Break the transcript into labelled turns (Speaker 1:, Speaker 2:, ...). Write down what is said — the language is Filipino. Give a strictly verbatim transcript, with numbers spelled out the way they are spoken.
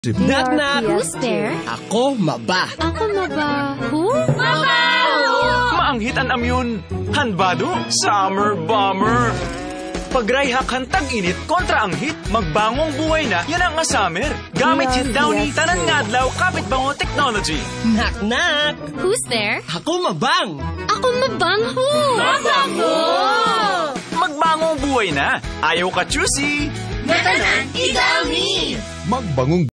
Speaker 1: Knock knock!
Speaker 2: Who's there?
Speaker 1: Ako maba.
Speaker 2: Ako maba. Who?
Speaker 3: Maanghit ang amyun. Hanbado, summer bomber. Pagrayhak hantag init kontra ang hit, magbangong buhay na, yan ang asamer. Gamit hit Downy, tanan nga adlaw, kapit bango technology.
Speaker 1: Knock knock!
Speaker 2: Who's there?
Speaker 1: Ako mabang.
Speaker 2: Ako mabang. Who? Mabango!
Speaker 3: Magbangong buhay na. Ayaw ka choosy.
Speaker 4: Matanan, i-Downy!
Speaker 5: Magbangong